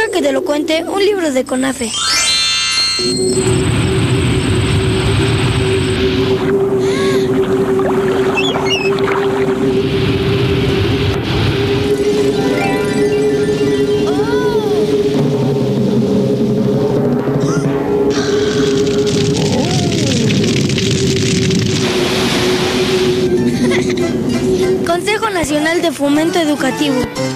Deja que te lo cuente un libro de CONAFE. Consejo Nacional de Fomento Educativo.